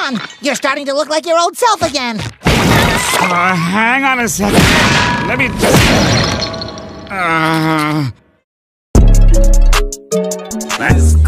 on! You're starting to look like your old self again! Hang on a second. Let me just... Let's